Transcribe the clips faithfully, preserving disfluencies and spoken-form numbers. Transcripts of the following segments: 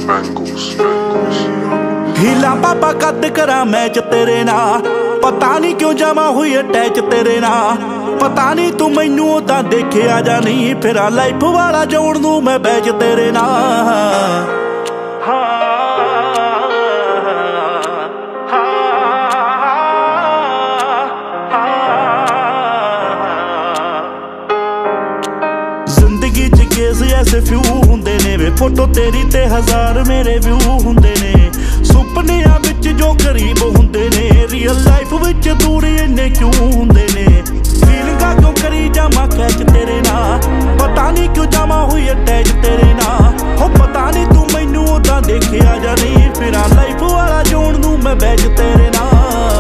Bengals, Bengals. ਹੀਲਾ ਪਾਪਾ ਕੱਦ ਕਰਾਂ match ਤੇਰੇ ਨਾਲ, ਪਤਾ ਨਹੀਂ ਕਿਉਂ ਜਾਵਾਂ ਹੋਈ ਅਟੈਚ ਤੇਰੇ ਨਾਲ। ਪਤਾ ਨਹੀਂ ਤੂੰ ਮੈਨੂੰ ਉਦਾਂ ਦੇਖਿਆ ਜਾਂ ਨਹੀਂ, ਫਿਰਾਂ ਲਾਈਫ ਵਾਲਾ ਜੋੜ ਨੂੰ ਮੈਂ ਬੈਚ ਤੇਰੇ ਨਾਲ। ਜ਼ਿੰਦਗੀ ਚ ਕੇਸ ਐਸੇ ਫਿਊ ਹੁੰਦੇ ਨੇ ਵੇ, ਫੋਟੋ ਤੇਰੀ ਤੇ ਹਜ਼ਾਰ ਮੇਰੇ ਵਿਊ ਹੁੰਦੇ ਨੇ। ਸੁਪਨਿਆਂ ਵਿੱਚ ਜੋ ਕਰੀਬ ਹੁੰਦੇ ਨੇ, ਰੀਅਲ ਲਾਈਫ ਵਿੱਚ ਦੂਰ ਇੰਨੇ ਕਿਉਂ ਹੁੰਦੇ ਨੇ। ਫੀਲਿੰਗਾਂ ਕਿਉਂ ਕਰੀ ਜਾਵਾਂ ਕੈਚ ਤੇਰੇ ਨਾਲ, ਪਤਾ ਨਹੀਂ ਕਿਉਂ ਜਾਵਾਂ ਹੋਈ ਅਟੈਚ ਤੇਰੇ ਨਾਲ। ਹੋ ਪਤਾ ਨਹੀਂ ਤੂੰ ਮੈਨੂੰ ਉਦਾਂ ਦੇਖਿਆ ਜਾਂ ਨਹੀਂ, ਫਿਰਾਂ ਲਾਈਫ ਵਾਲਾ ਜੋੜ ਨੂੰ ਮੈਂ ਬੈਚ ਤੇਰੇ ਨਾਲ।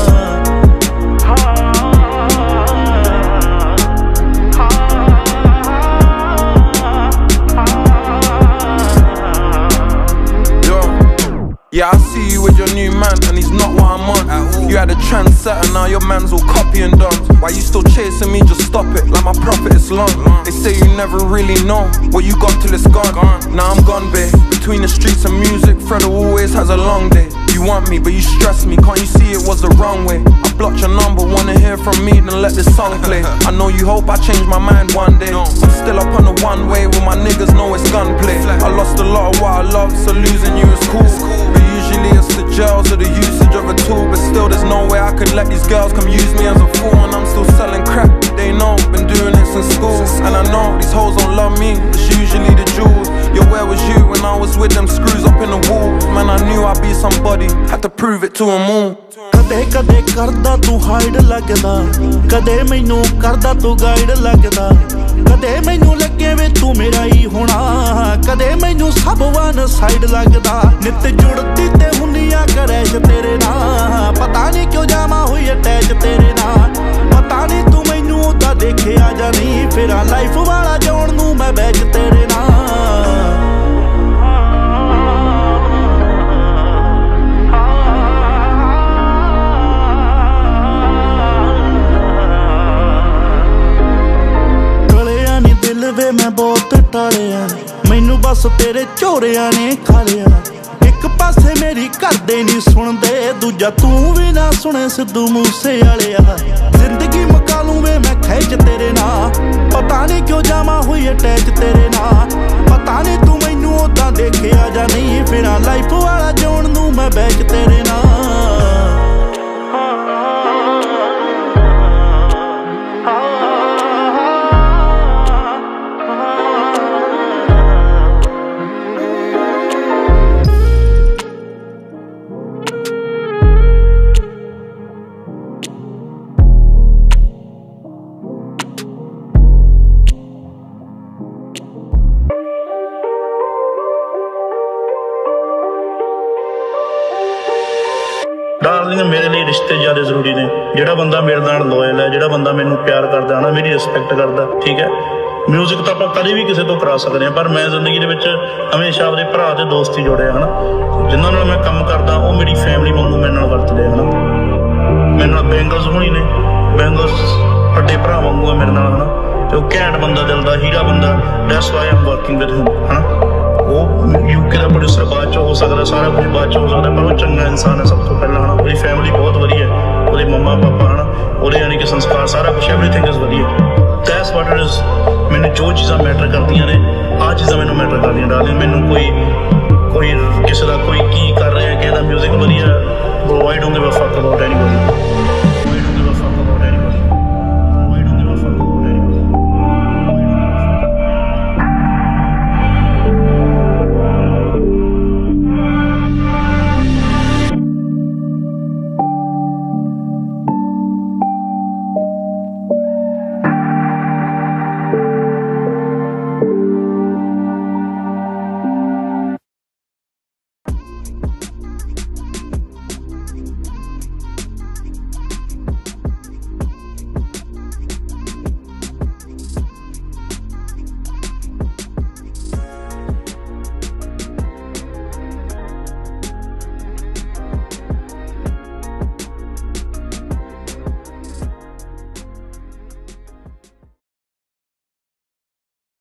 Yeah, I see you with your new man and he's not what I'm on. You had a trendsetter, now your man's all copy and done. Why you still chasing me? Just stop it, like my profit is long. They say you never really know what you got till it's gone. Now I'm gone, babe. Between the streets and music, Fredo always has a long day. You want me, but you stress me. Can't you see it was the wrong way? I blocked your number, wanna hear from me, then let this song play. I know you hope I change my mind one day. I'm still up on the one way where my niggas know it's gunplay. I lost a lot of what I love, so losing you is cool. But usually it's the jails or the usage of a tool. But still there's no way I could let these girls come use me as a fool. And I'm still selling crap, they know, been doing it since school. And I know these hoes don't love me, it's usually the jewels. Yo, where was you when I was with them screws up in the wall? Man, I knew I'd be somebody, had to prove it to them all. ਕਦੇ ਕਦੇ ਕਰਦਾ ਤੂੰ hide ਲੱਗਦਾ, ਕਦੇ ਮੈਨੂੰ ਕਰਦਾ ਤੂੰ guide ਲੱਗਦਾ। ਕਦੇ ਮੈਨੂੰ ਲੱਗੇ ਵੇ ਤੂੰ ਮੇਰਾ ਹੀ ਹੋਣਾ, ਕਦੇ ਮੈਨੂੰ ਸਭ ਵਨ ਸਾਈਡ ਲੱਗਦਾ। ਨਿੱਤ ਜੁੜਦੀ ਤੇ ਹੁੰਦੀਆਂ ਕਰੈਸ਼ ਤੇਰੇ ਨਾਲ, ਪਤਾ ਨਹੀਂ ਕਿਉਂ ਜਾਵਾਂ ਹੋਈ ਅਟੈਚ ਤੇਰੇ ਨਾਲ। ਪਤਾ ਨਹੀਂ ਤੂੰ ਮੈਨੂੰ ਉਦਾਂ ਦੇਖਿਆ ਜਾਂ ਨਹੀਂ, ਫਿਰਾਂ ਲਾਈਫ ਵਾਲਾ ਜੋੜ ਨੂੰ ਮੈਂ ਬੈਚ ਤੇਰੇ ਨਾਲ। ਵੇ ਮੈਂ ਬਹੁਤ ਟਾਲਿਆ, ਮੈਨੂੰ ਬਸ ਤੇਰੇ ਝੋਰਿਆਂ ਨੇ ਖਾ ਲਿਆ। ਇੱਕ ਪਾਸੇ ਮੇਰੀ ਘਰਦੇ ਨਹੀਂ ਸੁਣਦੇ, ਦੂਜਾ ਤੂੰ ਵੀ ਨਾ ਸੁਣੇ ਸਿੱਧੂ ਮੂਸੇ ਵਾਲਿਆ। ਜ਼ਿੰਦਗੀ ਮੁਕਾ ਲੂੰ ਵੇ ਮੈਂ ਖਿੱਚ ਤੇਰੇ ਨਾਲ, ਪਤਾ ਨਹੀਂ ਕਿਉਂ ਜਾਵਾਂ ਹੋਈ ਅਟੈਚ ਤੇਰੇ ਨਾਲ। ਪਤਾ ਨਹੀਂ ਤੂੰ ਮੈਨੂੰ ਉਦਾਂ ਦੇਖਿਆ ਜਾਂ ਨਹੀਂ, ਫਿਰਾਂ ਲਾਈਫ ਵਾਲਾ ਜੋੜ ਨੂੰ ਮੈਂ ਬੈਚ ਤੇਰੇ ਨਾਲ। ਡਾਰਲਿੰਗ, ਮੇਰੇ ਲਈ ਰਿਸ਼ਤੇ ਜ਼ਿਆਦਾ ਜ਼ਰੂਰੀ ਨੇ। ਜਿਹੜਾ ਬੰਦਾ ਮੇਰੇ ਨਾਲ ਲੋਇਲ ਹੈ, ਜਿਹੜਾ ਬੰਦਾ ਮੈਨੂੰ ਪਿਆਰ ਕਰਦਾ ਨਾ, ਮੇਰੀ ਰਿਸਪੈਕਟ ਕਰਦਾ, ਠੀਕ ਹੈ। ਮਿਊਜ਼ਿਕ ਤਾਂ ਆਪਾਂ ਕਦੇ ਵੀ ਕਿਸੇ ਤੋਂ ਕਰਾ ਸਕਦੇ ਹਾਂ, ਪਰ ਮੈਂ ਜ਼ਿੰਦਗੀ ਦੇ ਵਿੱਚ ਹਮੇਸ਼ਾ ਆਪਣੇ ਭਰਾ ਤੇ ਦੋਸਤ ਹੀ ਜੋੜਿਆ ਹੈ ਨਾ। ਜਿਨ੍ਹਾਂ ਨਾਲ ਮੈਂ ਕੰਮ ਕਰਦਾ ਉਹ ਮੇਰੀ ਫੈਮਿਲੀ ਵਾਂਗੂ ਮੇਰੇ ਨਾਲ ਵਰਤਦੇ ਹੈ ਨਾ। ਮੇਰੇ ਨਾਲ ਬੈਂਗਲਸ ਹੋਣੀ ਨੇ, ਬੈਂਗਲਸ ਵੱਡੇ ਭਰਾ ਵਾਂਗੂ ਹੈ ਮੇਰੇ ਨਾਲ, ਹੈ ਨਾ। ਤੇ ਉਹ ਘੈਂਟ ਬੰਦਾ, ਦਿਲ ਦਾ ਹੀਰਾ ਬੰਦਾ, that's why am working with him, ਹੈ ਨਾ। ਉਹ ਯੂਕੇ ਦਾ ਪ੍ਰੋਡਿਊਸਰ ਬਾਅਦ 'ਚ ਹੋ ਸਕਦਾ, ਸਾਰਾ ਕੁਝ ਬਾਅਦ 'ਚ ਹੋ ਸਕਦਾ, ਪਰ ਉਹ ਚੰਗਾ ਇਨਸਾਨ ਹੈ ਸਭ ਤੋਂ ਪਹਿਲਾਂ, ਹੈ ਨਾ। ਉਹਦੀ ਫੈਮਿਲੀ ਬਹੁਤ ਵਧੀਆ, ਉਹਦੇ ਮੰਮਾ ਪਾਪਾ, ਹੈ ਨਾ, ਉਹਦੇ ਯਾਨੀ ਕਿ ਸੰਸਕਾਰ, ਸਾਰਾ ਕੁਛ ਐਵਰੀਥਿੰਗ ਇਜ਼ ਵਧੀਆ। That's what it is. ਮੈਨੂੰ ਜੋ ਚੀਜ਼ਾਂ ਮੈਟਰ ਕਰਦੀਆਂ ਨੇ, ਆਹ ਚੀਜ਼ਾਂ ਮੈਨੂੰ ਮੈਟਰ ਕਰਦੀਆਂ ਡਾਰਲਿੰਗ। ਮੈਨੂੰ ਕੋਈ ਕੋਈ ਕਿਸੇ ਦਾ ਕੋਈ ਕੀ ਕਰ ਰਿਹਾ, ਕਿਸੇ ਦਾ ਮਿਊਜ਼ਿਕ ਵਧੀਆ, bro I don't give a fuck about anybody.